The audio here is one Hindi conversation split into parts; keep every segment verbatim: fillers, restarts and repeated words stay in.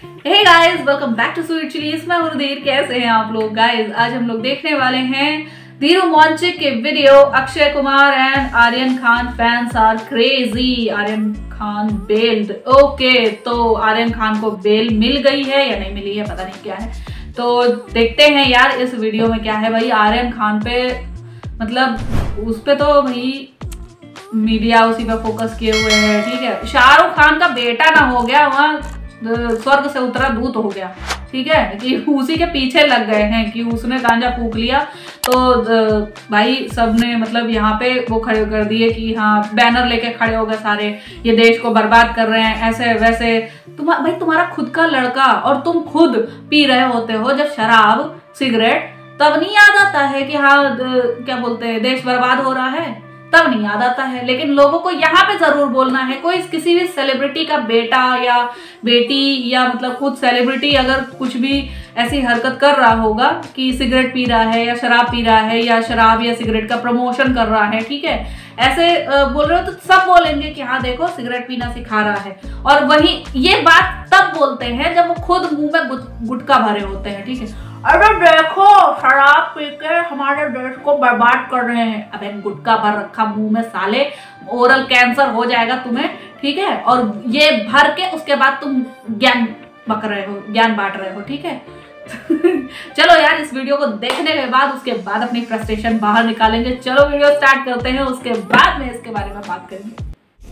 Hey guys, welcome back to Sweet Chillies. मैं हूँ। कैसे हैं आप लोग गाइस? आज हम लोग देखने वाले हैं धीरू मॉन्चिक के वीडियो। Akshay Kumar and Aryan Khan fans are crazy. Aryan Khan bailed. Okay, तो आर्यन खान को बेल मिल गई है या नहीं मिली है पता नहीं क्या है, तो देखते हैं यार इस वीडियो में क्या है। भाई आर्यन खान पे मतलब उस पे तो भाई मीडिया उसी पे फोकस किए हुए है। ठीक है, शाहरुख खान का बेटा ना हो गया वहाँ स्वर्ग से उतरा दूत हो गया। ठीक है, कि उसी के पीछे लग गए हैं कि उसने गांजा फूक लिया तो भाई सबने मतलब यहाँ पे वो खड़े कर दिए कि हाँ बैनर लेके खड़े हो गए सारे, ये देश को बर्बाद कर रहे हैं ऐसे वैसे। तुम भाई तुम्हारा खुद का लड़का और तुम खुद पी रहे होते हो जब शराब सिगरेट, तब नहीं याद आता है कि हाँ क्या बोलते हैं देश बर्बाद हो रहा है, तब नहीं याद आता है। लेकिन लोगों को यहाँ पे जरूर बोलना है। कोई किसी भी सेलिब्रिटी का बेटा या बेटी या मतलब खुद सेलिब्रिटी अगर कुछ भी ऐसी हरकत कर रहा होगा कि सिगरेट पी रहा है या शराब पी रहा है या शराब या सिगरेट का प्रमोशन कर रहा है, ठीक है, ऐसे बोल रहे हो तो सब बोलेंगे कि हाँ देखो सिगरेट पीना सिखा रहा है। और वही ये बात तब बोलते हैं जब वो खुद मुंह में गुटखा भरे होते हैं। ठीक है, अरे देखो शराब पी के हमारे देश को बर्बाद कर रहे हैं। अबे गुटखा भर रखा मुंह में साले, ओरल कैंसर हो जाएगा तुम्हें। ठीक है, और ये भर के उसके बाद तुम ज्ञान बक रहे हो, ज्ञान बांट रहे हो। ठीक है चलो यार इस वीडियो को देखने के बाद उसके बाद अपनी फ्रस्ट्रेशन बाहर निकालेंगे। चलो वीडियो स्टार्ट करते हैं, उसके बाद में इसके बारे में बात करेंगे।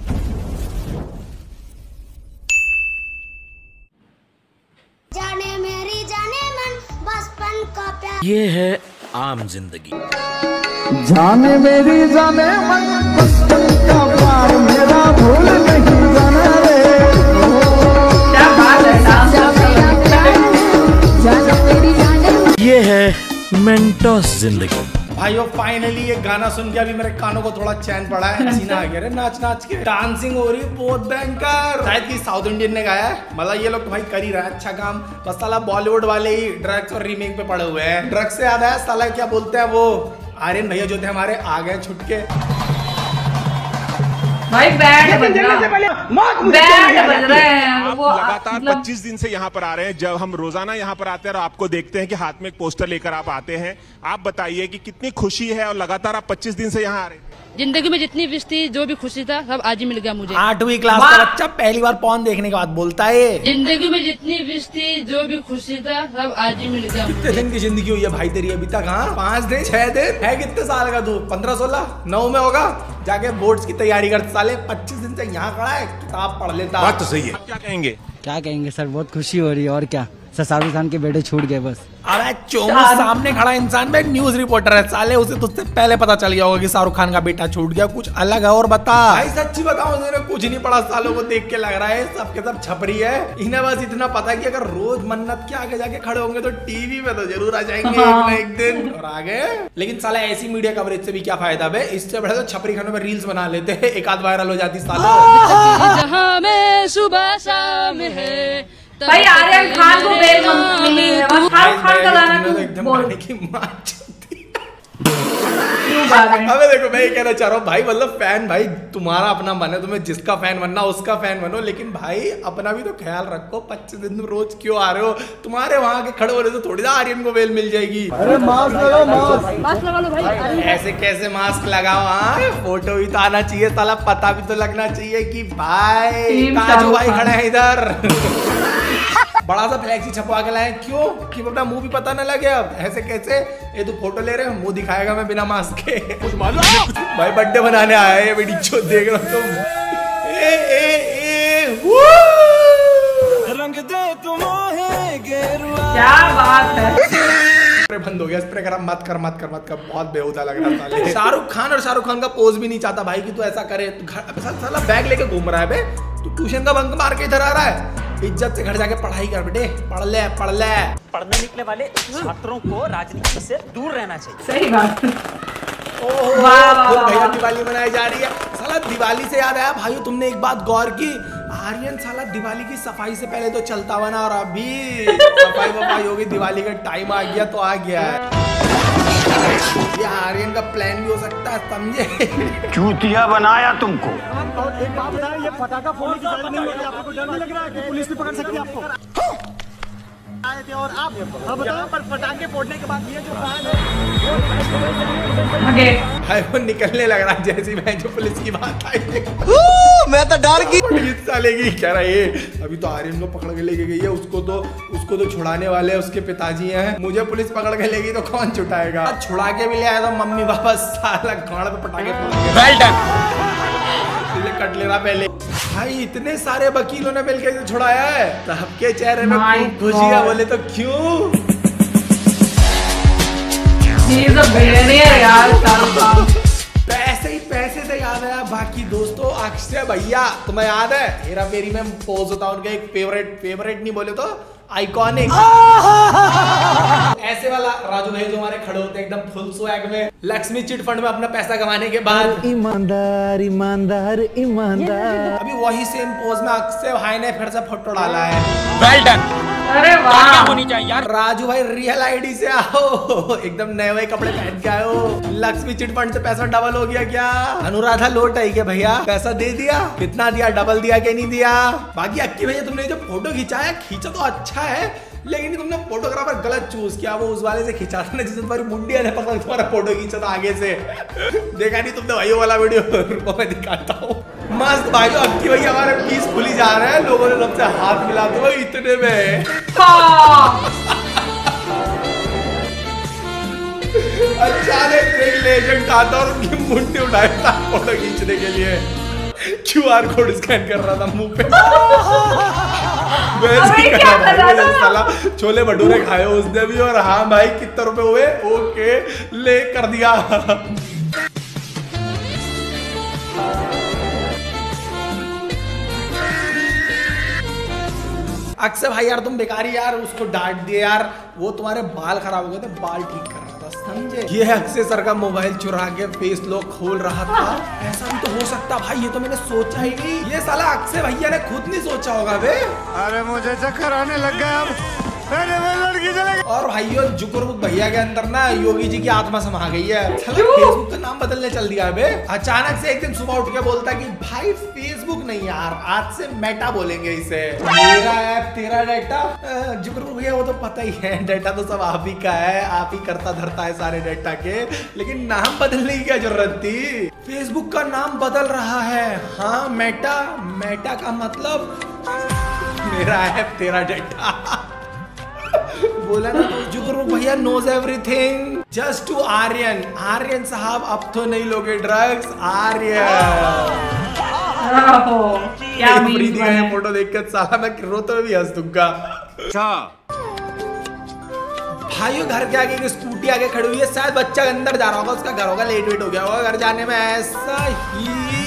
जाने मेरी जाने मन बचपन का प्यार, ये है आम जिंदगी। जाने मेरी जाने मन बचपन का प्यार, मेरा भूल नहीं जाना रे। क्या बात है, डांस ये है मेंटोस जिंदगी। भाइयों फाइनली ये गाना सुन के अभी मेरे कानों को थोड़ा चैन पड़ा है। पसीना आ गया रे नाच नाच के। डांसिंग हो रही बहुत भयंकर। शायद कि साउथ इंडियन ने गाया है, मतलब ये लोग तो भाई कर ही रहा है अच्छा काम। बस साला बॉलीवुड वाले ही ड्रग्स और रीमेक पे पड़े हुए हैं। ड्रग्स से याद है साला क्या बोलते हैं वो आर्यन भैया जो थे हमारे आ गए छुट के। भाई बैंड बज रहा है, बैंड बज रहे हैं। वो लगातार पच्चीस दिन से यहाँ पर आ रहे हैं। जब हम रोजाना यहाँ पर आते हैं और आपको देखते हैं कि हाथ में एक पोस्टर लेकर आप आते हैं, आप बताइए कि कितनी खुशी है और लगातार आप पच्चीस दिन से यहाँ आ रहे हैं। जिंदगी में जितनी विश थी, जो भी खुशी था, सब आज ही मिल गया मुझे। आठवीं क्लास का बच्चा पहली बार पॉर्न देखने के बाद बोलता है जिंदगी में जितनी विश थी, जो भी खुशी था, सब आज ही मिल गया। कितने दिन की जिंदगी हुई है भाई तेरी अभी तक? हाँ पाँच दिन छह दिन है। कितने साल का तू? पंद्रह सोलह नौ में होगा। जाके बोर्ड्स की तैयारी कर साले। पच्चीस दिन से यहाँ खड़ा है, किताब पढ़ लेता। बात तो सही है। आप क्या कहेंगे? क्या कहेंगे सर, बहुत खुशी हो रही है। और क्या सर, शाहरुख खान के बेटे छूट गए बस। अरे चोमू सामने खड़ा इंसान में न्यूज रिपोर्टर है साले, उसे तुझसे पहले पता चल गया होगा कि शाहरुख खान का बेटा छूट गया। कुछ अलग है और बता भाई, सच्ची बताऊं मैंने कुछ नहीं पढ़ा। सालों को देख के लग रहा है सबके सब छपरी है। इन्हें बस इतना पता है कि अगर रोज मन्नत के आगे जाके खड़े होंगे तो टीवी पे तो जरूर आ जाएंगे एक ना एक दिन। और आगे लेकिन साला ऐसी मीडिया कवरेज से भी क्या फायदा बे? इससे बड़े तो छपरी खानों में रील्स बना लेते हैं, एक आध वायरल हो जाती साला। जहां में सुबह शाम है। भाई आर्यन खान को बेल मिली है, शाहरुख खान का गाना तो क्यों एकदम बोल गाने की मां चलती। क्यों गा रहे हैं? अबे देखो मैं ये कहना चाह रहा हूँ भाई, मतलब फैन भाई तुम्हारा अपना मन है, तुम्हें जिसका फैन बनना उसका फैन बनो, लेकिन भाई अपना भी तो ख्याल रखो। पच्चीस दिन तुम रोज क्यों आ रहे हो? तुम्हारे वहां के खड़े हो रहे तो थोड़ी ना आर्यन को बेल मिल जाएगी। अरे मास्क लगाओ, मास्क मास्क लगा लो भाई। ऐसे कैसे मास्क लगाओ? हाँ फोटो भी तो आना चाहिए साला, पता भी तो लगना चाहिए कि भाई काजू भाई खड़े हैं इधर। बड़ा सा फ्लैक्सी छपवा के लाए, क्यों? कि अपना मुंह भी पता न लगे। अब ऐसे कैसे? ये तो फोटो ले रहे हो, मुंह दिखाएगा मैं बिना मास्क के। कुछ मालूम भाई बर्थडे मनाने आया है, वीडियो देख रहा तुम। ए ए ए रंग दे तुम्हें गेरुआ। क्या बात है। बंद हो गया स्प्रे कर, मत कर मत कर मत कर, बहुत बेहुदा लग रहा था। शाहरुख खान और शाहरुख खान का पोज भी नहीं चाहता भाई कि तू ऐसा करे। तू साला बैग लेके घूम रहा है बे, तू ट्यूशन का बंक मार के इधर आ रहा है। इज्जत से घर जाके पढ़ाई कर बेटे, पढ़ ले पढ़ ले। पढ़ने निकले वाले छात्रों को राजनीति से दूर रहना चाहिए। सही बात। ओह भैया दिवाली मनाई जा रही है। साला दिवाली से याद आया भाई, तुमने एक बात गौर की? आर्यन साला दिवाली की सफाई से पहले तो चलता हुआ ना, और अभी सफाई वफाई होगी, दिवाली का टाइम आ गया तो आ गया है। ये आर्यन का प्लान भी हो सकता है, समझे? चूतिया बनाया तुमको। एक बात बताएं, ये पटाखा फोड़ने की जरूरत नहीं होती, आपको डर नहीं लग रहा है कि पुलिस भी पकड़ सकती है आपको? आए थे और आप अब यहाँ पर पटाखे फोड़ने के बाद ये जो प्लान है भाई वो निकलने लग रहा है जैसी मैं जो पुलिस की बात आई मैं तो डर गई लेगी क्या रहा ये अभी तो आर्यन को पकड़ के लेके गई है उसको तो उसको तो छुड़ाने वाले उसके पिताजी हैं मुझे पुलिस पकड़ के लेगी तो कौन छुटाएगा छुड़ा के भी ले आया तो मम्मी पापा साला गाड़ पे पटाखे फोड़ेंगे वेल डन कट ले रहा पहले भाई इतने सारे वकीलों ने मिलकर इसे छुड़ाया है सबके चेहरे में खूब खुशी है बोले तो क्यों पैसे ही पैसे से याद आया बाकी दोस्तों अक्षय भैया तुम्हें याद है हेरा फेरी में पोज होता उनका एक फेवरेट फेवरेट नहीं बोले तो आइकॉनिक ऐसे वाला राजू भाई जो हमारे खड़े होते हैं एकदम फुल स्वैग में लक्ष्मी चिट फंड में अपना पैसा कमाने के बाद ईमानदार ईमानदार ईमानदार अभी वही सेम पोज में अक्षय भाई ने फिर से फोटो डाला है वेल डन अरे वाह होनी चाहिए यार राजू भाई रियल आईडी से आओ एकदम नए नए कपड़े पहन के आए हो लक्ष्मी चिट फंड से पैसा डबल हो गया क्या अनुराधा लोट आई क्या भैया पैसा दे दिया कितना दिया डबल दिया कि नहीं दिया बाकी अक्की भैया तुमने जो फोटो खिंचाया खींचा तो अच्छा है लेकिन तुमने फोटोग्राफर गलत चूज किया वो उस वाले से खिंचा था जिसने तुम्हारी मुंडिया ने पकड़ तुम्हारा फोटो खींचा था आगे से देखा नहीं तुमने भाई वाला वीडियो रुको मैं दिखाता हूँ मस्त भाई अक्की भैया हमारे पीसफुली जा रहे हैं लोगों ने सबसे हाथ मिलाते हुए इतने में अचानक एक लेजेंड आता और उनकी मुंडी उठाया था फोटो खींचने के लिए क्यूआर कोड स्कैन कर रहा था मुंह पे साला छोले भटूरे खाए उसने भी और हाँ भाई कितने रुपए हुए ओके ले कर दिया अक्सर भाई यार तुम बेकारी यार उसको डांट दिए यार वो तुम्हारे बाल खराब हो गए थे बाल ठीक कर रहा था समझे ये है अक्षय सर का मोबाइल चुरा के फेस लॉक खोल रहा था ऐसा भी तो हो सकता भाई ये तो मैंने सोचा ही नहीं ये साला अक्षय भैया ने खुद नहीं सोचा होगा बे अरे मुझे चक्कर आने लग गया अब लड़की चले और भाइयों जुगुरमुख भैया के अंदर ना योगी जी की आत्मा समा गई है फेसबुक का नाम बदलने चल दिया बे अचानक से एक दिन सुबह उठ के बोलता कि भाई फेसबुक नहीं यार आज से मेटा बोलेंगे इसे मेरा ऐप तेरा डेटा जुगुरमुख भैया वो तो पता ही है डेटा तो सब आप ही का है आप ही करता धरता है सारे डेटा के लेकिन नाम बदलने की क्या जरूरत थी फेसबुक का नाम बदल रहा है हाँ मेटा मेटा का मतलब मेरा ऐप तेरा डेटा बोला ना जुगुरमुख भैया knows everything just to Aryan Aryan साहब अब तो नहीं लोगे ड्रग्स आर्यन क्या प्रीति का ये फोटो देखकर साला मैं रोते हुए भी हंस दूंगा भाइयों घर के आगे एक स्कूटी आगे खड़ी हुई है शायद बच्चा अंदर जा रहा होगा उसका घर होगा लेट वेट हो गया होगा घर जाने में ऐसा ही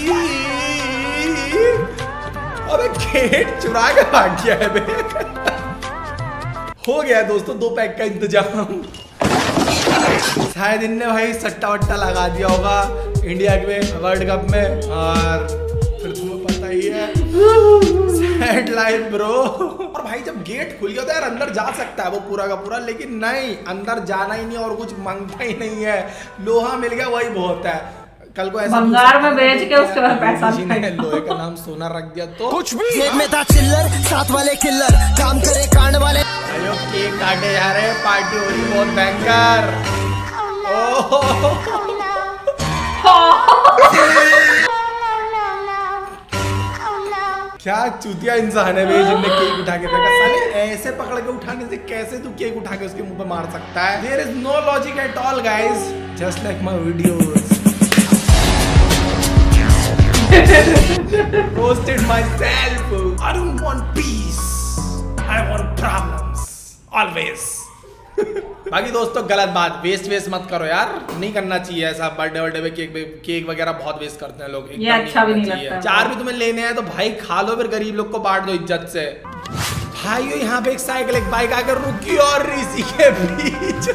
अबे गेट चुरा के भाग गया है बे हो गया दोस्तों दो पैक का इंतजाम शायद इनने भाई सट्टा वट्टा लगा दिया होगा इंडिया के वर्ल्ड कप में और फिर तुम्हें पता ही है सैड लाइफ ब्रो और भाई जब गेट खुल गया तो यार अंदर जा सकता है वो पूरा का पूरा लेकिन नहीं अंदर जाना ही नहीं और कुछ मांगता ही नहीं है लोहा मिल गया वही बहुत है कल को ऐसा बंगार में बेच के उसके बाद पैसा लोहे का नाम सोना रख दिया तो कुछ भी जेब में था चिल्लर साथ वाले किल्लर काम करे कांड वाले अयो केक काटे जा रहे पार्टी हो रही बहुत भयंकर क्या चूतिया इंसान है भाई जिनने केक उठा के फेंका साले ऐसे पकड़ के उठाने से कैसे तू केक उठा के उसके मुंह पे मार सकता है there is no logic at all guys just like my videos roasted myself I don't want peace I want problems always बाकी दोस्तों गलत बात वेस्ट वेस्ट मत करो यार नहीं करना चाहिए ऐसा बर्थडे बर्थडे में केक केक वगैरह बहुत वेस्ट करते हैं लोग ये अच्छा भी नहीं लगता चार भी तुम्हें लेने हैं तो भाई खा लो फिर गरीब लोग को बांट दो इज्जत से भाइयों यहाँ पे एक साइकिल एक बाइक आकर रुकी और इसी के बीच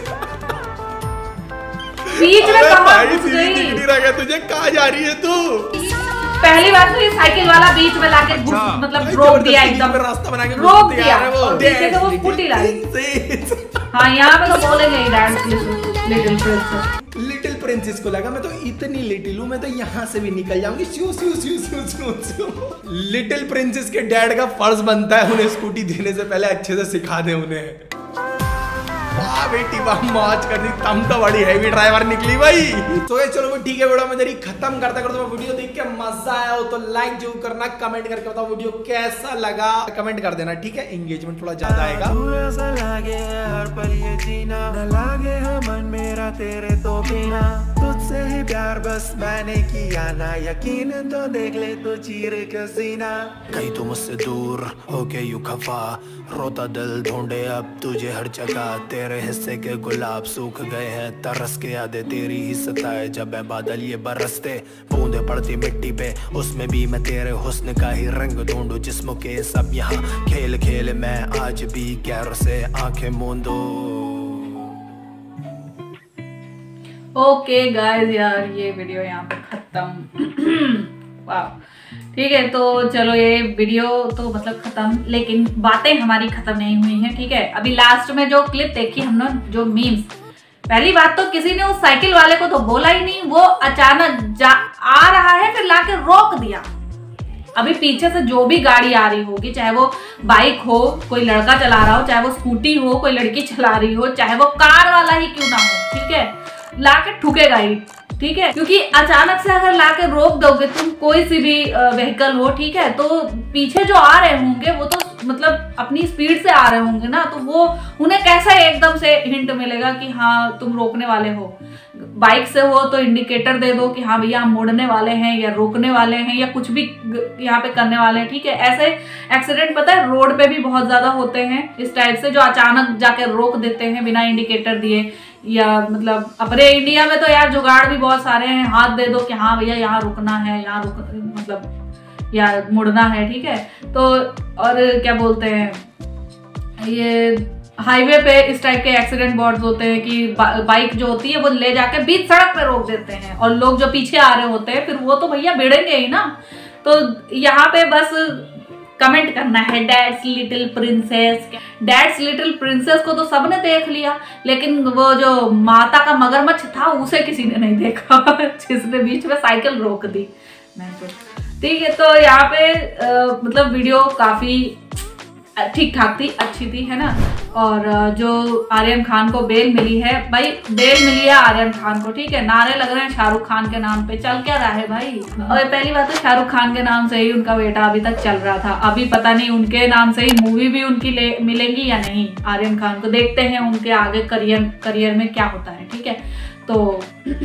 बीच में कहाँ घुस गई तुझे कहाँ जा रही है तू पहली बात तो ये साइकिल वाला बीच में लाके मतलब रोक दिया एकदम रास्ता बना के रोक दिया पीछे से वो स्कूटी लाई हाँ यहाँ पे तो बोलेंगे dance little princess little princess को लगा मैं तो इतनी लिटिल हूँ, मैं तो यहाँ से भी निकल जाऊंगी। स्यू स्यू स्यू स्यू स्यू स्यू। लिटिल प्रिंसेस के डैड का फर्ज बनता है उन्हें स्कूटी देने से पहले अच्छे से सिखा दे उन्हें। वाह बेटी वाह, मौज कर दी, तुम तो बड़ी हैवी ड्राइवर निकली भाई। तो ये चलो ठीक है, वीडियो में जरी खत्म करता कर दो। वीडियो देख के मजा आया हो तो लाइक जरूर करना, कमेंट करके बताओ वीडियो कैसा लगा, कमेंट कर देना ठीक है, एंगेजमेंट थोड़ा ज्यादा आएगा। लागे हर पल ये जीना, न लागे है मन मेरा तेरे तो बिना, तुझसे ही प्यार बस मैंने किया ना यकीन, तो देख ले तो चीर के सीना। कहीं तू मुझसे दूर होके यूं खफा, रोता दिल ढूंढे अब तुझे हर जगह, तेरे हिस्से के गुलाब सूख गए हैं तरस के, यादें तेरी ही सताए जब मैं बादल ये बरसते, बूंदे पड़ती मिट्टी पे उसमें भी मैं तेरे हुस्न का ही रंग ढूंढूं, जिस्मों के सब यहाँ खेल खेल मैं आज भी गैर से आंखें मूंदू। ओके गाइस यार, ये वीडियो यहाँ पे खत्म। वाह ठीक है, तो चलो ये वीडियो तो मतलब खत्म, लेकिन बातें हमारी खत्म नहीं हुई हैं ठीक है। अभी लास्ट में जो क्लिप देखी हमने, जो मीम्स, पहली बात तो किसी ने उस साइकिल वाले को तो बोला ही नहीं, वो अचानक जा आ रहा है फिर लाके रोक दिया। अभी पीछे से जो भी गाड़ी आ रही होगी, चाहे वो बाइक हो, कोई लड़का चला रहा हो, चाहे वो स्कूटी हो, कोई लड़की चला रही हो, चाहे वो कार वाला ही क्यों ना हो ठीक है, लाके ठुकेगा ही ठीक है। क्योंकि अचानक से अगर लाके रोक दोगे तुम कोई सी भी व्हीकल हो ठीक है, तो पीछे जो आ रहे होंगे वो तो मतलब अपनी स्पीड से आ रहे होंगे ना, तो वो उन्हें कैसा एकदम से हिंट मिलेगा कि हाँ तुम रोकने वाले हो। बाइक से हो तो इंडिकेटर दे दो कि हाँ भैया हम मुड़ने वाले हैं या रोकने वाले हैं या कुछ भी यहाँ पे करने वाले हैं ठीक है। ऐसे एक्सीडेंट पता है रोड पे भी बहुत ज्यादा होते हैं इस टाइप से, जो अचानक जाके रोक देते हैं बिना इंडिकेटर दिए, या मतलब अपने इंडिया में तो यार जुगाड़ भी बहुत सारे हैं, हाथ दे दो कि हाँ भैया यहाँ रुकना है, यहाँ रुक मतलब या मुड़ना है ठीक है। तो और क्या बोलते हैं, ये हाईवे पे इस टाइप के एक्सीडेंट बहुत होते हैं कि बा, बाइक जो होती है वो ले जाके बीच सड़क पे रोक देते हैं, और लोग जो पीछे आ रहे होते हैं फिर वो तो भैया भिड़ेंगे ही ना। तो यहाँ पे बस कमेंट करना है dad's little princess. Dad's little princess को तो सबने देख लिया, लेकिन वो जो माता का मगरमच्छ था उसे किसी ने नहीं देखा जिसने बीच में साइकिल रोक दी। मैं तो ठीक है, तो यहाँ पे आ, मतलब वीडियो काफी ठीक ठाक थी, अच्छी थी है ना। और जो आर्यन खान को बेल मिली है भाई, बेल मिली है आर्यन खान को ठीक है, नारे लग रहे हैं शाहरुख खान के नाम पे, चल क्या रहा है भाई। और पहली बात तो शाहरुख खान के नाम से ही उनका बेटा अभी तक चल रहा था, अभी पता नहीं उनके नाम से ही मूवी भी उनकी ले मिलेंगी या नहीं आर्यन खान को, देखते हैं उनके आगे करियर करियर में क्या होता है ठीक है। तो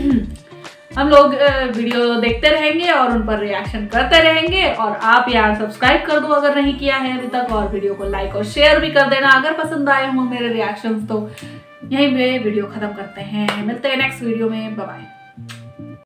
हम लोग वीडियो देखते रहेंगे और उन पर रिएक्शन करते रहेंगे, और आप यार सब्सक्राइब कर दो अगर नहीं किया है अभी तक, और वीडियो को लाइक और शेयर भी कर देना अगर पसंद आए हों मेरे रिएक्शंस। तो यहीं पे वीडियो खत्म करते हैं, मिलते हैं नेक्स्ट वीडियो में, बाय बाय।